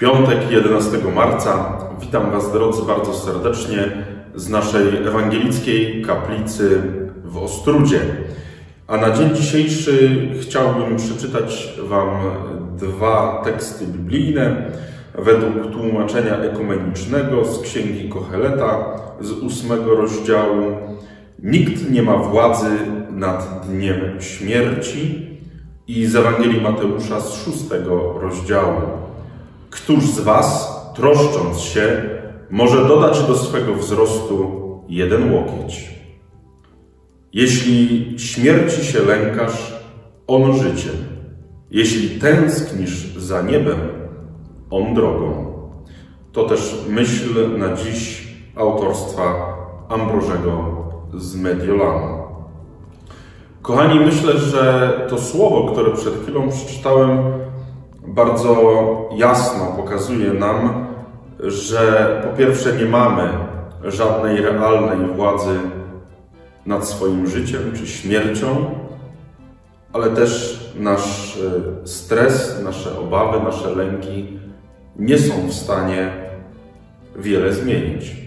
Piątek, 11 marca. Witam Was, drodzy, bardzo serdecznie z naszej ewangelickiej kaplicy w Ostródzie. A na dzień dzisiejszy chciałbym przeczytać Wam dwa teksty biblijne według tłumaczenia ekumenicznego z Księgi Koheleta z 8 rozdziału. Nikt nie ma władzy nad dniem śmierci i z Ewangelii Mateusza z 6 rozdziału. Któż z Was, troszcząc się, może dodać do swego wzrostu 1 łokieć? Jeśli śmierci się lękasz, on życiem. Jeśli tęsknisz za niebem, on drogą. To też myśl na dziś autorstwa Ambrożego z Mediolanu. Kochani, myślę, że to słowo, które przed chwilą przeczytałem, bardzo jasno pokazuje nam, że po pierwsze nie mamy żadnej realnej władzy nad swoim życiem czy śmiercią, ale też nasz stres, nasze obawy, nasze lęki nie są w stanie wiele zmienić.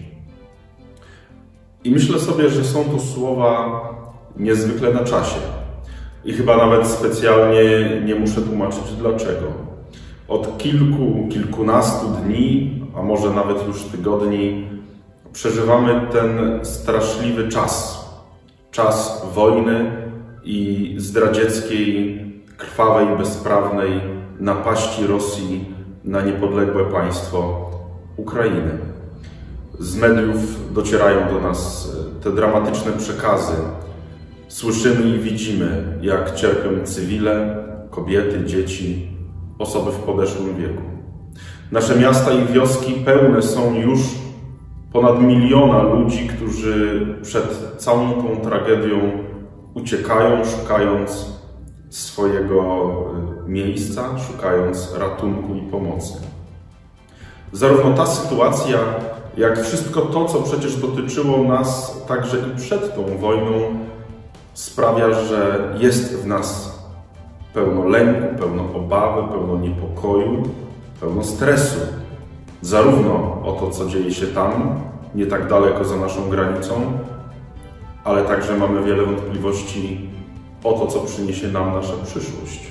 I myślę sobie, że są to słowa niezwykle na czasie. I chyba nawet specjalnie nie muszę tłumaczyć dlaczego. Od kilkunastu dni, a może nawet już tygodni, przeżywamy ten straszliwy czas. Czas wojny i zdradzieckiej, krwawej, bezprawnej napaści Rosji na niepodległe państwo Ukrainy. Z mediów docierają do nas te dramatyczne przekazy. Słyszymy i widzimy, jak cierpią cywile, kobiety, dzieci, osoby w podeszłym wieku. Nasze miasta i wioski pełne są już ponad 1 miliona ludzi, którzy przed całą tą tragedią uciekają, szukając swojego miejsca, szukając ratunku i pomocy. Zarówno ta sytuacja, jak wszystko to, co przecież dotyczyło nas także i przed tą wojną, sprawia, że jest w nas pełno lęku, pełno obawy, pełno niepokoju, pełno stresu. Zarówno o to, co dzieje się tam, nie tak daleko za naszą granicą, ale także mamy wiele wątpliwości o to, co przyniesie nam nasza przyszłość.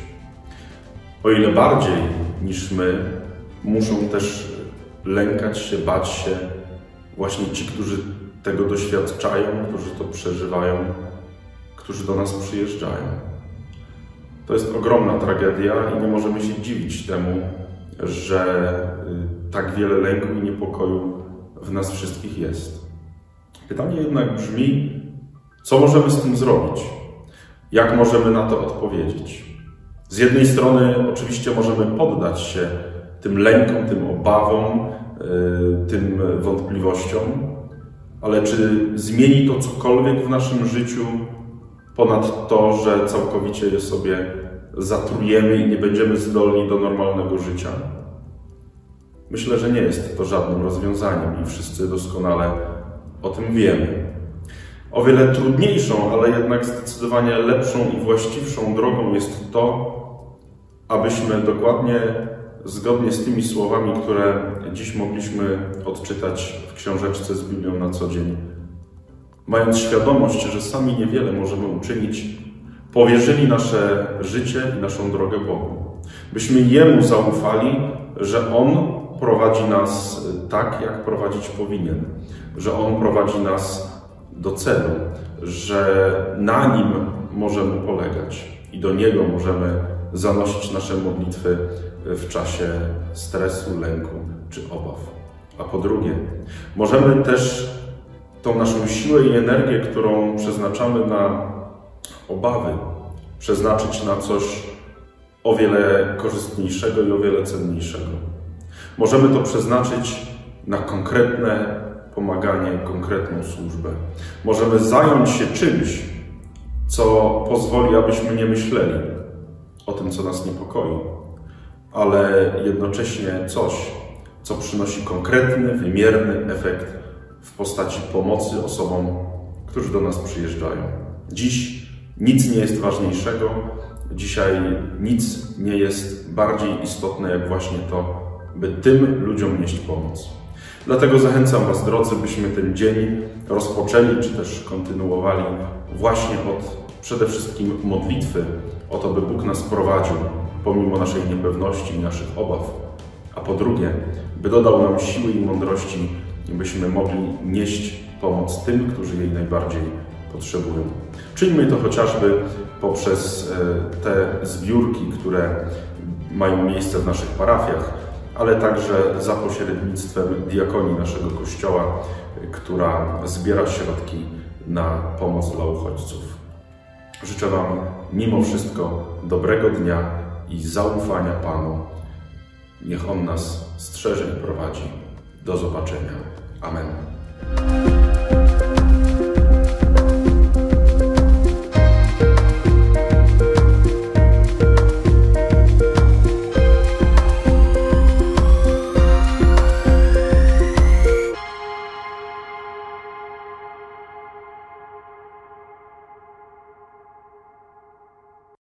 O ile bardziej niż my, muszą też lękać się, bać się właśnie ci, którzy tego doświadczają, którzy to przeżywają, którzy do nas przyjeżdżają. To jest ogromna tragedia i nie możemy się dziwić temu, że tak wiele lęku i niepokoju w nas wszystkich jest. Pytanie jednak brzmi, co możemy z tym zrobić? Jak możemy na to odpowiedzieć? Z jednej strony oczywiście możemy poddać się tym lękom, tym obawom, tym wątpliwościom, ale czy zmieni to cokolwiek w naszym życiu ponad to, że całkowicie je sobie zatrujemy i nie będziemy zdolni do normalnego życia? Myślę, że nie jest to żadnym rozwiązaniem i wszyscy doskonale o tym wiemy. O wiele trudniejszą, ale jednak zdecydowanie lepszą i właściwszą drogą jest to, abyśmy dokładnie zgodnie z tymi słowami, które dziś mogliśmy odczytać w książeczce z Biblią na co dzień, mając świadomość, że sami niewiele możemy uczynić, powierzyli nasze życie i naszą drogę Bogu. Byśmy Jemu zaufali, że On prowadzi nas tak, jak prowadzić powinien, że On prowadzi nas do celu, że na Nim możemy polegać i do Niego możemy zanosić nasze modlitwy w czasie stresu, lęku czy obaw. A po drugie, możemy też tą naszą siłę i energię, którą przeznaczamy na obawy, przeznaczyć na coś o wiele korzystniejszego i o wiele cenniejszego. Możemy to przeznaczyć na konkretne pomaganie, konkretną służbę. Możemy zająć się czymś, co pozwoli, abyśmy nie myśleli o tym, co nas niepokoi, ale jednocześnie coś, co przynosi konkretny, wymierny efekt w postaci pomocy osobom, którzy do nas przyjeżdżają. Dziś nic nie jest ważniejszego, dzisiaj nic nie jest bardziej istotne, jak właśnie to, by tym ludziom nieść pomoc. Dlatego zachęcam Was, drodzy, byśmy ten dzień rozpoczęli, czy też kontynuowali właśnie od przede wszystkim modlitwy, o to, by Bóg nas prowadził pomimo naszej niepewności i naszych obaw, a po drugie, by dodał nam siły i mądrości, byśmy mogli nieść pomoc tym, którzy jej najbardziej potrzebują. Czyńmy to chociażby poprzez te zbiórki, które mają miejsce w naszych parafiach, ale także za pośrednictwem diakonii naszego Kościoła, która zbiera środki na pomoc dla uchodźców. Życzę Wam mimo wszystko dobrego dnia i zaufania Panu. Niech On nas strzeże i prowadzi. Do zobaczenia. Amen.